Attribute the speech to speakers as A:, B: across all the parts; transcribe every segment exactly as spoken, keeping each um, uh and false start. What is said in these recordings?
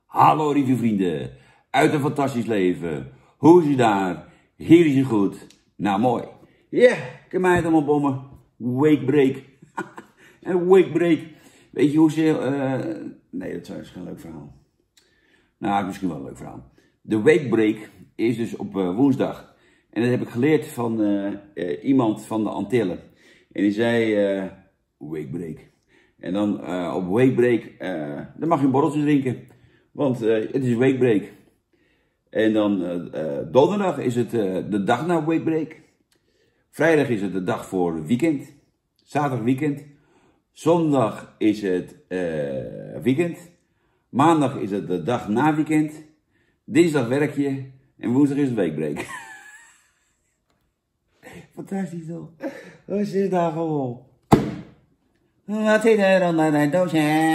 A: Hallo reviewvrienden, uit een fantastisch leven. Hoe is u daar? Hier is u goed. Nou mooi. Ja, yeah, ik heb mij het allemaal bommen. Wakebreak. Een wakebreak. Weet je hoe ze... Uh... Nee, dat is geen leuk verhaal. Nou, misschien wel een leuk verhaal. De wakebreak is dus op uh, woensdag. En dat heb ik geleerd van uh, uh, iemand van de Antillen. En die zei... Uh, wakebreak. En dan uh, op wakebreak... Uh, dan mag je een borreltje drinken. Want uh, het is wakebreak. En dan uh, uh, donderdag is het uh, de dag na wakebreak. Vrijdag is het de dag voor weekend. Zaterdag weekend. Zondag is het uh, weekend. Maandag is het de dag na weekend. Dinsdag werk je. En woensdag is het weekbreak. Fantastisch toch? Wat is dit daar gewoon? Wat zit er onder dat doosje?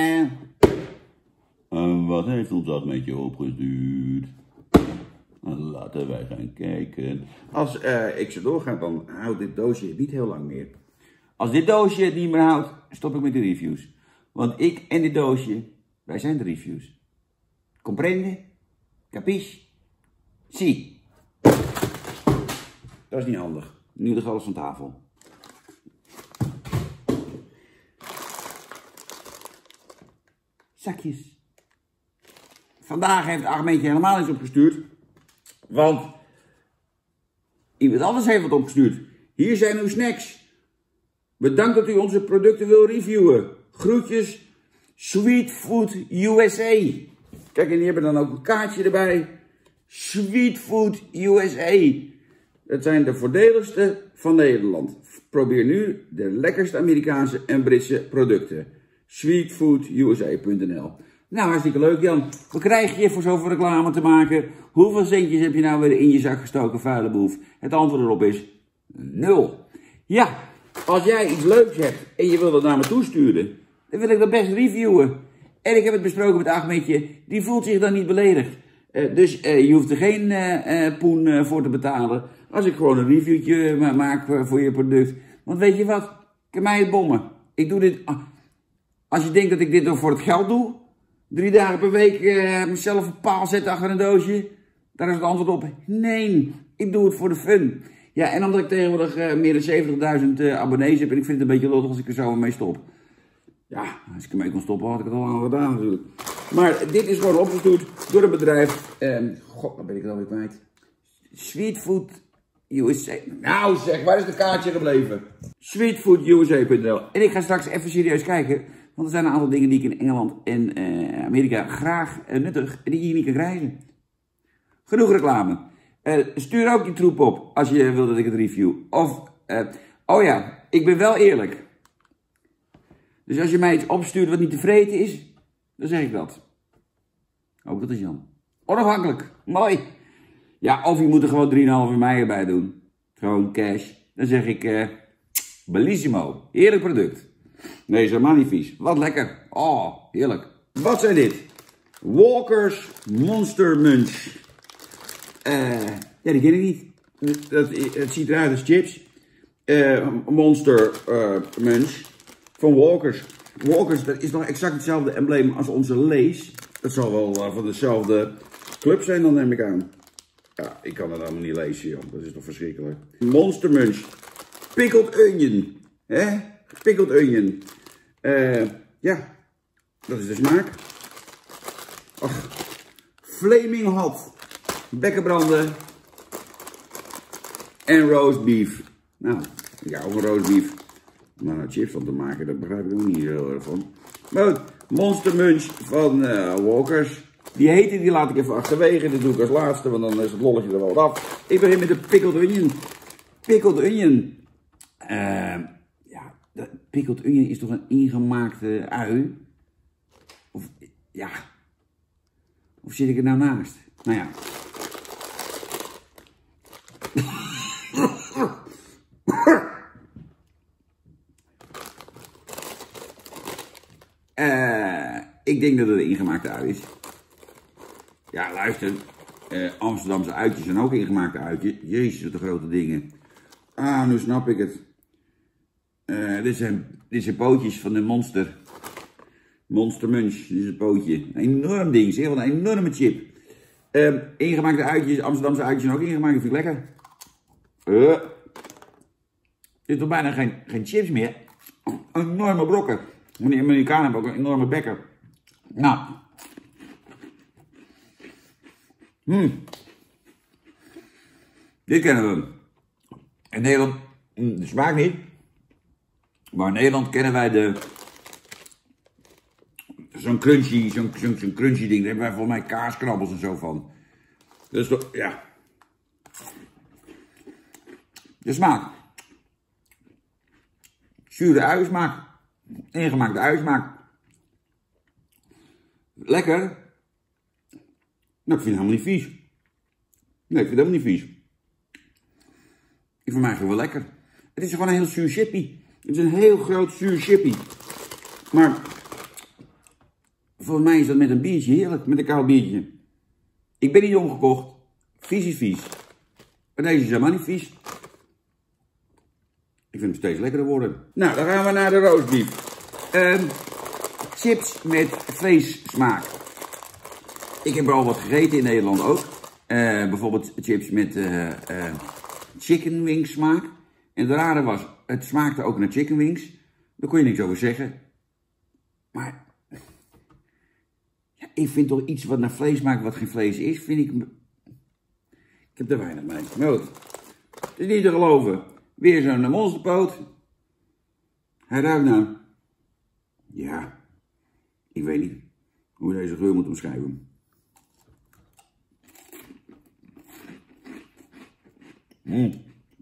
A: En wat heeft ons dat met je opgestuurd? Laten wij gaan kijken. Als uh, ik zo doorga, dan houdt dit doosje niet heel lang meer. Als dit doosje het niet meer houdt, stop ik met de reviews. Want ik en dit doosje, wij zijn de reviews. Comprende? Capisce? Si. Dat is niet handig. Nu ligt alles van tafel. Zakjes. Vandaag heeft Ahmedje helemaal iets opgestuurd. Want iemand anders heeft wat opgestuurd. Hier zijn uw snacks. Bedankt dat u onze producten wil reviewen. Groetjes, Sweet Food U S A. Kijk, en die hebben dan ook een kaartje erbij. Sweet Food U S A. Dat zijn de voordeligste van Nederland. Probeer nu de lekkerste Amerikaanse en Britse producten. sweetfood u s a punt n l. Nou, hartstikke leuk, Jan. Wat krijg je voor zoveel reclame te maken? Hoeveel centjes heb je nou weer in je zak gestoken, vuile boef? Het antwoord erop is nul. Ja, als jij iets leuks hebt en je wil dat naar me toesturen, dan wil ik dat best reviewen. En ik heb het besproken met Ahmedje, die voelt zich dan niet beledigd. Uh, dus uh, je hoeft er geen uh, uh, poen uh, voor te betalen. Als ik gewoon een reviewtje uh, maak uh, voor je product. Want weet je wat? Ik heb mij het bommen. Ik doe dit... Uh, als je denkt dat ik dit nog voor het geld doe, drie dagen per week uh, mezelf een paal zetten achter een doosje, daar is het antwoord op. Nee, ik doe het voor de fun. Ja, en omdat ik tegenwoordig uh, meer dan zeventigduizend uh, abonnees heb en ik vind het een beetje lullig als ik er zo mee stop. Ja, als ik ermee kon stoppen had ik het al lang gedaan natuurlijk. Maar dit is gewoon opgestuurd door een bedrijf. Um, God, dan ben ik het alweer kwijt. Sweet Food U S A. Nou zeg, waar is de kaartje gebleven? sweetfood u s a punt n l. En ik ga straks even serieus kijken. Want er zijn een aantal dingen die ik in Engeland en uh, Amerika graag uh, nuttig en die je hier niet kan krijgen. Genoeg reclame. Uh, stuur ook die troep op als je wil dat ik het review. Of, uh, oh ja, ik ben wel eerlijk. Dus als je mij iets opstuurt wat niet tevreden is, dan zeg ik dat. Ook dat is Jan. Onafhankelijk. Mooi. Ja, of je moet er gewoon drie komma vijf mei erbij doen. Gewoon cash. Dan zeg ik, uh, bellissimo. Heerlijk product. Nee, is helemaal niet vies. Wat lekker. Oh, heerlijk. Wat zijn dit? Walker's Monster Munch. Uh, ja, die ken ik niet. Dat, het ziet eruit als chips. Uh, Monster uh, Munch. Van Walker's. Walker's, dat is nog exact hetzelfde embleem als onze Lay's. Dat zal wel uh, van dezelfde club zijn, dan neem ik aan. Ja, ik kan het allemaal niet lezen, joh. Dat is toch verschrikkelijk. Monster Munch. Pickled onion. Hè? Pickled onion. Uh, ja, dat is de smaak. Ach. Flaming hot. Bekkenbranden. En roast beef. Nou, ik hou van roast beef. Maar nou chips van te maken, dat begrijp ik ook niet heel erg van. Maar goed, Monster Munch van uh, Walker's. Die hete, die laat ik even achterwege. Dat doe ik als laatste, want dan is het lolletje er wel af. Ik begin met de pickled onion. Pickled onion. Uh, ja, de pickled onion is toch een ingemaakte ui? Of, ja. Of zit ik er nou naast? Nou ja. Uh, ik denk dat het een ingemaakte ui is. Ja, luister. Uh, Amsterdamse uitjes zijn ook ingemaakte uitjes. Jezus, wat de grote dingen. Ah, nu snap ik het. Uh, dit, zijn, dit zijn pootjes van de monster. Monster Munch, dit is het pootje. Een enorm ding, zeg, wat een enorme chip. Uh, ingemaakte uitjes, Amsterdamse uitjes zijn ook ingemaakt, dat vind ik lekker. Uh, er zit toch bijna geen, geen chips meer. Enorme brokken. Maar die Amerikanen hebben ook een enorme bekker. Nou. Hmm. Dit kennen we. In Nederland, de smaak niet. Maar in Nederland kennen wij de... Zo'n crunchy, zo'n zo, zo crunchy ding. Daar hebben wij volgens mij kaaskrabbels en zo van. Dus toch, ja. De smaak. Zure uiensmaak. Ingemaakte uiensmaak. Lekker. Nou, ik vind het helemaal niet vies. Nee, ik vind het helemaal niet vies. Ik vind het eigenlijk wel lekker. Het is gewoon een heel zuur chippy. Het is een heel groot zuur chippy. Maar volgens mij is dat met een biertje heerlijk. Met een koud biertje. Ik ben niet omgekocht. Vies is vies. Maar deze is helemaal niet vies. Ik vind hem steeds lekkerder worden. Nou, dan gaan we naar de roastbeef. Uh, chips met vleessmaak. Ik heb er al wat gegeten in Nederland ook. Uh, bijvoorbeeld chips met uh, uh, chicken wings smaak. En het rare was, het smaakte ook naar chicken wings. Daar kon je niks over zeggen. Maar ja, ik vind toch iets wat naar vlees smaakt wat geen vlees is, vind ik... Ik heb er weinig mee. Maar goed, het is niet te geloven. Weer zo'n monsterpoot. Hij ruikt nou. Ja, ik weet niet hoe we deze geur moet omschrijven. Mm.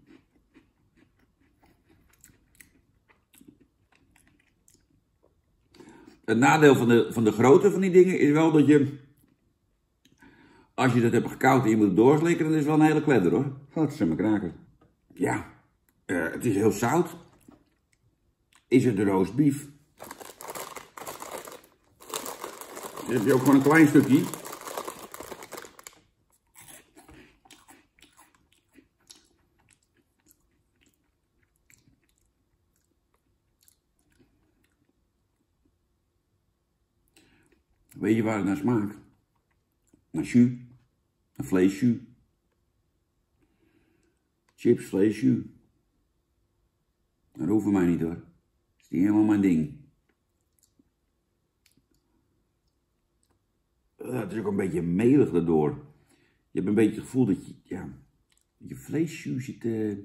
A: Het nadeel van de, van de grootte van die dingen is wel dat je, als je dat hebt gekoud en je moet het doorslikken, dan is het wel een hele kledder hoor. Dat is mijn kraken. Ja, uh, het is heel zout. Is het de roastbeef? Dan heb je ook gewoon een klein stukje. Weet je waar het naar smaakt? Naar jus. Naar vleesjus. Chips, vleesjus. Dat hoeft voor mij niet hoor. Dat is niet helemaal mijn ding. Uh, het is ook een beetje melig daardoor. Je hebt een beetje het gevoel dat je, ja, je vleesjus zit... Uh...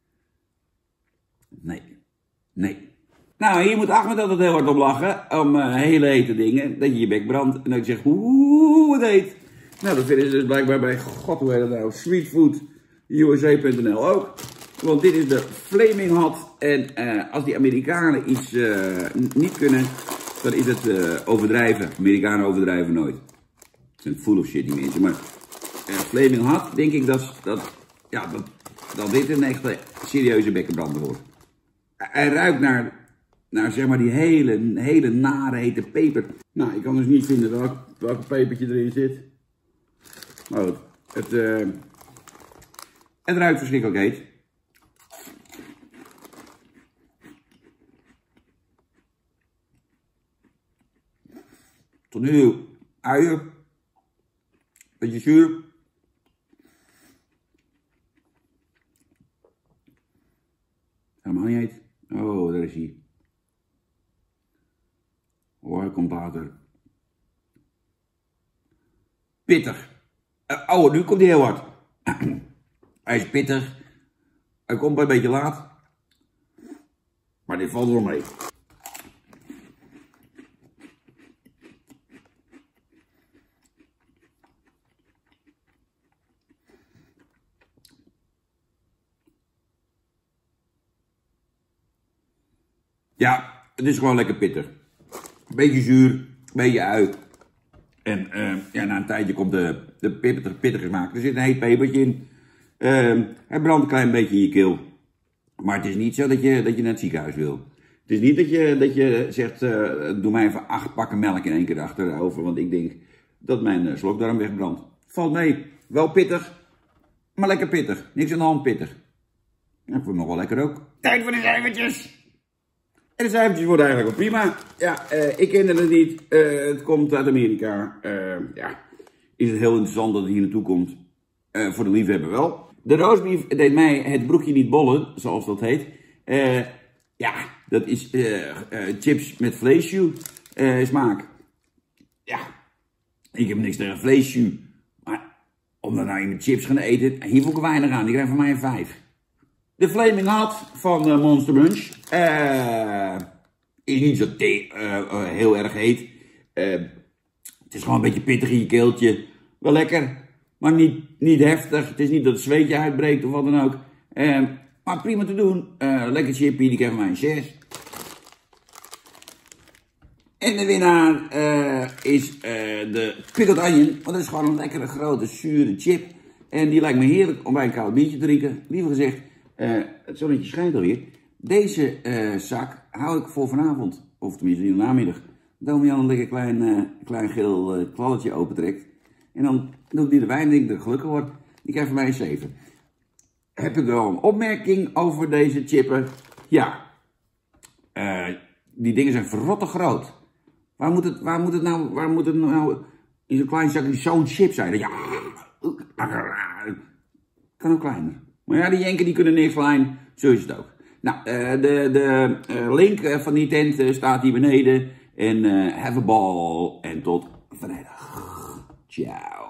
A: Nee. Nee. Nou, hier moet Ahmed altijd heel hard op lachen, om uh, hele hete dingen, dat je je bek brandt en dat je zegt, oeh, wat heet. Nou, dat vinden ze dus blijkbaar bij, god, hoe heet dat nou, Sweetfood U S A punt N L ook. Want dit is de Flaming Hot en uh, als die Amerikanen iets uh, niet kunnen, dan is het uh, overdrijven. Amerikanen overdrijven nooit. Ze zijn full of shit die mensen, maar uh, Flaming Hot, denk ik dat, dat, ja, dat, dat dit een echte serieuze bekkenbrander wordt. Hij ruikt naar... Nou, zeg maar die hele, hele nare hete peper. Nou, ik kan dus niet vinden welk, welke pepertje erin zit. Maar goed, het, uh, het ruikt verschrikkelijk heet. Tot nu uien. Beetje zuur. Helemaal niet heet. Oh, daar is hij. Oh, hij komt later. Pittig. Uh, oh, nu komt hij heel hard. Hij is pittig. Hij komt een beetje laat. Maar dit valt wel mee. Ja, het is gewoon lekker pittig. Beetje zuur, beetje ui. En uh, ja, na een tijdje komt de, de pittige, pittige smaak. Er zit een heet pepertje in. Uh, hij brandt een klein beetje in je keel. Maar het is niet zo dat je, dat je naar het ziekenhuis wil. Het is niet dat je, dat je zegt, uh, doe mij even acht pakken melk in één keer achterover. Want ik denk dat mijn uh, slokdarm wegbrandt. Valt mee. Wel pittig, maar lekker pittig. Niks aan de hand pittig. Ja, ik vond het nog wel lekker ook. Tijd voor de cijfertjes. En de cijfertjes worden eigenlijk wel prima. Ja, uh, ik kende het niet. Uh, het komt uit Amerika. Uh, ja, is het heel interessant dat het hier naartoe komt. Uh, voor de liefhebber wel. De roastbeef deed mij het broekje niet bollen, zoals dat heet. Uh, ja, dat is uh, uh, chips met vleesjus uh, smaak. Ja, ik heb niks tegen vleesjus. Maar om dan nou in de chips gaan eten, hier voel ik er weinig aan. Die krijgt van mij een vijf. De Flaming Hot van uh, Monster Munch. Uh, is niet zo uh, uh, heel erg heet. Uh, het is gewoon een beetje pittig in je keeltje. Wel lekker, maar niet, niet heftig. Het is niet dat het zweetje uitbreekt of wat dan ook. Uh, maar prima te doen. Uh, lekker chippy, die krijgt van mij een zes. En de winnaar uh, is uh, de Pickled Onion. Want dat is gewoon een lekkere grote zure chip. En die lijkt me heerlijk om bij een koud biertje te drinken. Liever gezegd, uh, het zonnetje schijnt alweer. Deze uh, zak hou ik voor vanavond. Of tenminste in de namiddag. Dat Jan een lekker klein, uh, klein geel uh, klalletje opentrekt. En dan doet die de wijn, denk ik dat ik gelukkig word. Die krijgt van mij een zeven. Heb ik wel een opmerking over deze chippen? Ja. Uh, die dingen zijn verrotte groot. Waar moet het, waar moet het nou, waar moet het nou in zo'n klein zakje zo'n chip zijn? Ja, kan ook kleiner. Maar ja, die jenken die kunnen niks klein, zo is het ook. Nou, uh, de, de uh, link van die tent uh, staat hier beneden. En uh, have a ball en tot vrijdag. Ciao.